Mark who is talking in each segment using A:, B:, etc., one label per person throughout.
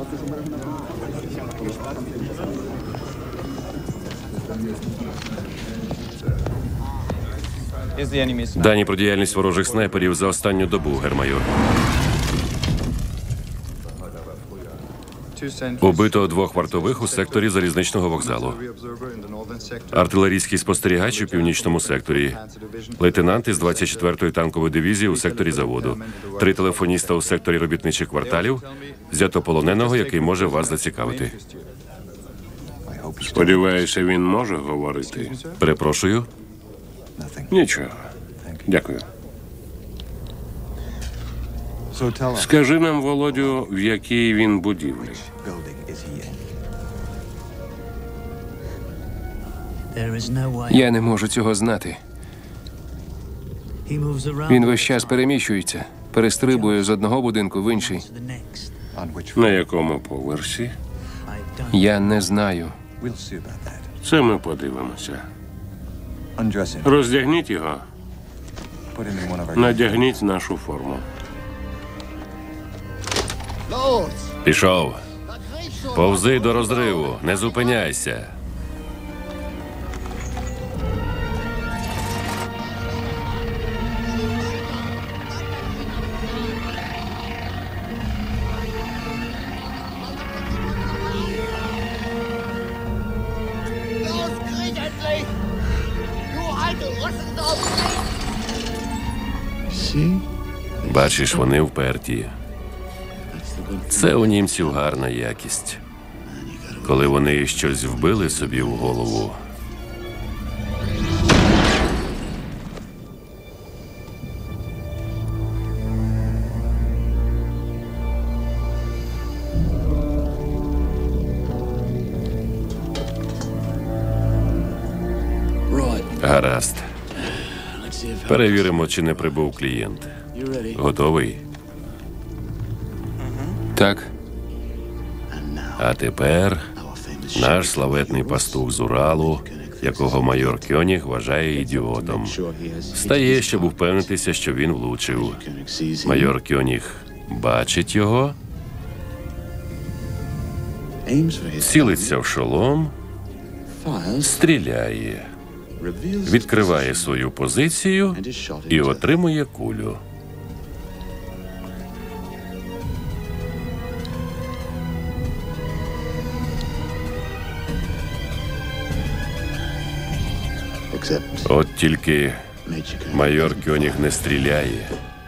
A: Дані про діяльність ворожих снайперів за останню добу, гермайор. Убито 2 вартових у секторі залізничного вокзалу. Артилерійський спостерігач у північному секторі. Лейтенант із 24-ї танкової дивізії у секторі заводу. 3 телефоніста у секторі робітничих кварталів. Взято полоненого, який може вас зацікавити.
B: Сподіваюся, він може говорити.
A: Перепрошую.
B: Нічого. Дякую. Скажи нам, Володю, в якій він будівлі?
C: Я не можу цього знати. Він весь час переміщується, перестрибує з одного будинку в інший.
B: На якому поверсі?
C: Я не знаю.
B: Це ми подивимося. Роздягніть його. Надягніть нашу форму.
A: Пішов. Повзи до розриву. Не зупиняйся. Бачиш, вони вперті. Це у німців гарна якість. Коли вони щось вбили собі в голову. Гаразд. Перевіримо, чи не прибув клієнт. Готовий?
C: Так,
A: А тепер наш славетний пастух з Уралу, якого майор Кьоніг вважає ідіотом, встає, щоб упевнитися, що він влучив. Майор Кьоніг бачить його, цілиться в шолом, стріляє, відкриває свою позицію і отримує кулю. От тільки майор Кьоніг не стріляє,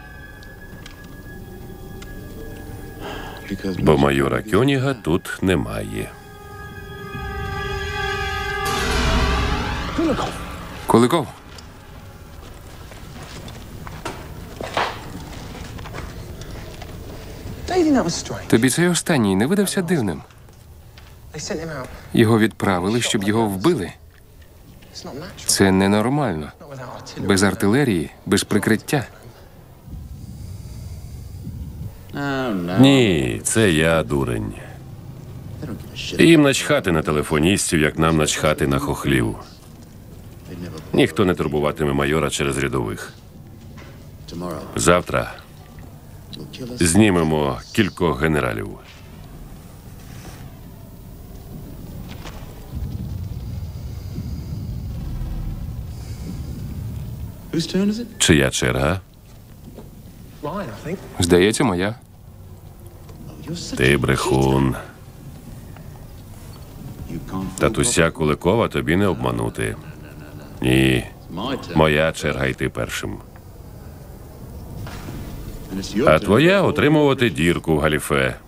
A: бо майора Кьоніга тут немає.
C: Куликов. Тобі цей останній не видався дивним? Його відправили, щоб його вбили. Це ненормально. Без артилерії, без прикриття.
A: Ні, це я, дурень. Їм начхати на телефоністів, як нам начхати на хохлів. Ніхто не турбуватиме майора через рядових. Завтра знімемо кількох генералів. Чия черга?
C: Здається, моя.
A: Ти брехун. Татуся Куликова тобі не обманути. Ні, моя черга йти першим. А твоя отримувати дірку в галіфе.